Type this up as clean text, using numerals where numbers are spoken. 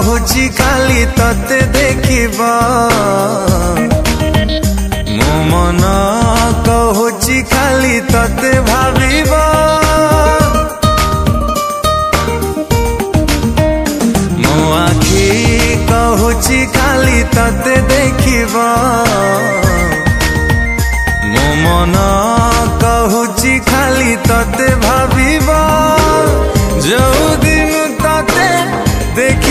कहूची खाली तते देखिबा मो मन कहूची खाली तते भाविबा मो आखी कहूची खाली तते देखिबा मो मन कहूची खाली तते भाविबा जो दिन तते देख